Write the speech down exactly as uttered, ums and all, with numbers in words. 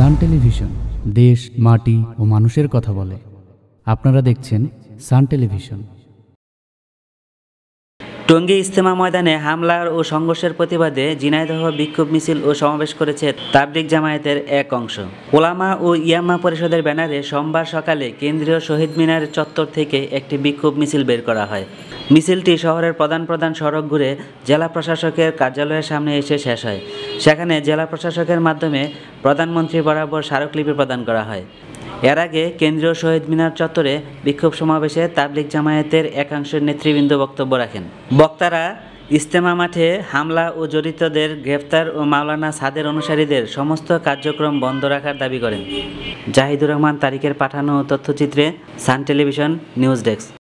সান television দেশ, মাটি ও মানুষের কথা বলে। আপনারা দেখছেন সান টেলিভিশন। টঙ্গী ইজতেমা ময়দানে হামলা ও সংঘর্ষের প্রতিবাদে ঝিনাইদহ বিক্ষোভ মিছিল ও সমাবেশ করেছে তাবলিগ জামায়াতের এক অংশ। ওলামা ও ইয়াম্মা পরিষদের ব্যানারে সোমবার সকালে কেন্দ্রীয় শহীদ মিনার চত্বর থেকে একটি বিক্ষোভ মিছিল বের করা হয়। মিছিলটি শহরের প্রধান প্রধান সড়ক ঘুরে জেলা প্রশাসকের কার্যালয়ের সামনে এসে শেষ হয়। সেখানে জেলা প্রশাসকের মাধ্যমে প্রধানমন্ত্রী বরাবর স্মারকলিপি প্রদান করা হয়। এর আগে কেন্দ্রীয় শহীদ মিনার চত্বরে বিক্ষোভ সমাবেশে তাবলিগ জামায়াতের একাংশের নেতৃবৃন্দ বক্তব্য রাখেন। বক্তারা ইজতেমা মাঠে হামলা ও জড়িতদের গ্রেফতার ও মাওলানা সাদের অনুসারীদের সমস্ত কার্যক্রম বন্ধ রাখার দাবি করেন। জাহিদুর রহমান তারিকের পাঠানো তথ্যচিত্রে সান টেলিভিশন নিউজ ডেস্ক।